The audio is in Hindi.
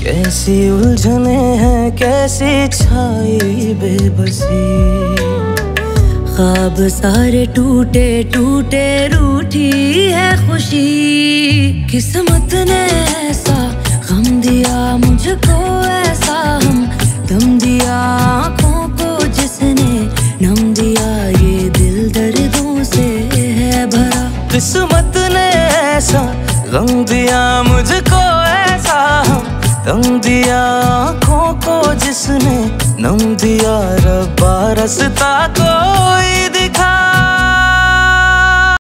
कैसी उलझने हैं, कैसी छाई बेबसी। ख्वाब सारे टूटे टूटे, रूठी है खुशी। किस्मत ने ऐसा गम दिया मुझको, ऐसा हम दम दिया आँखों को जिसने नम दिया। ये दिल दर्दों से है भरा। किस्मत ने ऐसा गम दिया मुझको, ऐसा हम दम दिया आँखों को जिसने नम दिया। रब्बा रास्ता कोई